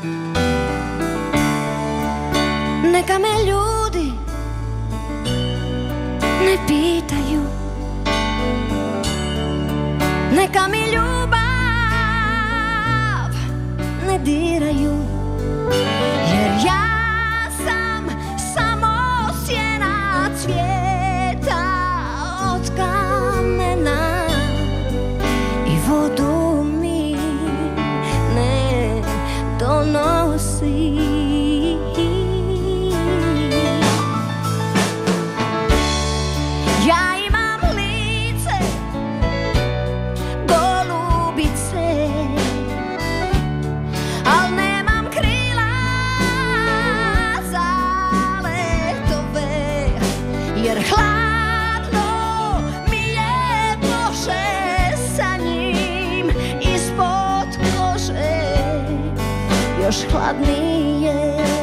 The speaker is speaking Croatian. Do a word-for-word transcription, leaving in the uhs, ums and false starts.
Neka me ljudi ne pitaju, neka mi ljubav ne diraju, jer ja sam samo sjena cvijeta od kamena i vodu mi ne donosi. Ja imam lice golubice, al nemam krila za letove, jer hladno mi je Bože sa njim ispod kože, još hladnije.